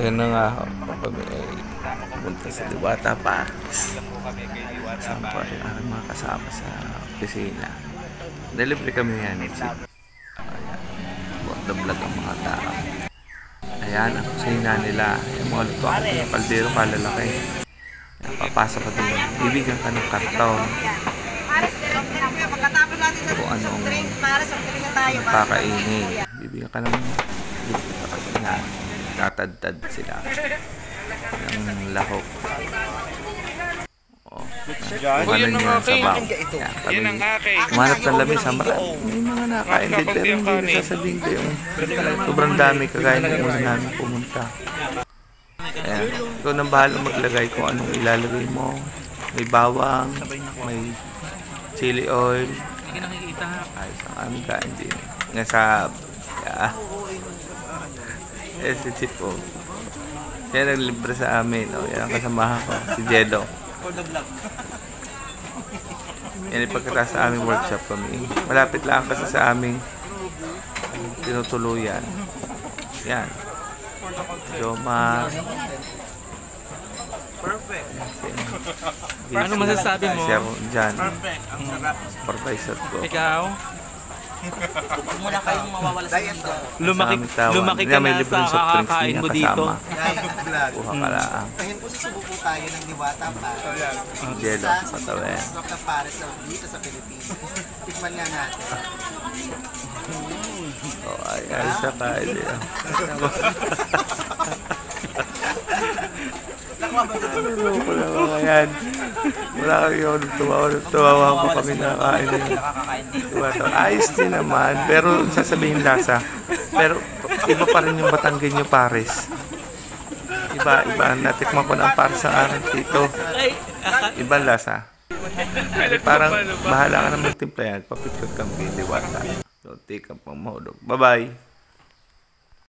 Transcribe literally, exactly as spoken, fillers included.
Ayan na nga ako. Kami ay pumunta sa Diwata Parks. Kasama ko rin ang mga kasama sa opisina. Delivery kami yan ni Chip. Ayan. Buat the vlog ang mga tao. Ayan ang kusina nila. Yung mga lutuan ko ng kaldero kalalaki. Ayan, papasok ka din. Bibigyan ka ng karton. Kung anong kakainin. Bibigyan ka ng yan. Tatadtad sila ng lahok. Oh, kung ano nyo ang sabaw. Yan, kami umanap ng lamis sa marami. May mga nakain din pero hindi nasasabihin ko yung sobrang dami kagaya ng una namin pumunta. Ayan, ikaw nang bahala maglagay kung anong ilalagay mo. May bawang, may chili oil. Ayos ang aming kain din. Nga sa yeah. Eh, si Chip po. Yan ang libre sa amin. O, yan ang kasamahan ko. Si Jedo. Yan yung pagkatapos sa aming workshop kami. Malapit lang kasi sa aming tinutuluyan. Yan. Jomar. Perfect. Ano masasabi mo? Siya po dyan. Supervisor ko. Ikaw? Huwag mo na kayong mawawala sa mundo. Lumaki, lumaki ka na sa kakakain mo dito. Kuha ka lang. Ngayon po susubuko tayo ng Diwata Pares. Jedo, Isa sa patawe. stock ng Pares dito sa Pilipinas. Tikman nga natin. Oh, ay, ay, siya kain din. Ano ko lang mga yan. Wala kayo tumawa. Tumawa ko kami nakakain din. Ayos din naman. Pero sasabihin lasa. Pero iba pa rin yung Batanggenyo Pares. Iba, iba. Natikman ko ng Pares ang aking tito. Ibang lasa. Parang bahala ka na magtimpla yan. Papipag kang Diwata. So, take up ang mahulog. Bye-bye.